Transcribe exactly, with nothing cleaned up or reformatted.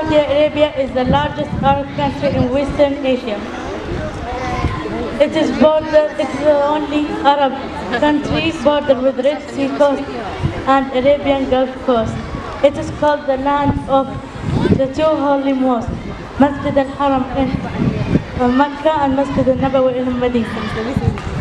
Saudi Arabia is the largest Arab country in Western Asia. It is border, it is the only Arab country bordered with Red Sea coast and Arabian Gulf coast. It is called the land of the two holy mosques, Masjid al-Haram in Mecca and Masjid al-Nabawi in Medina.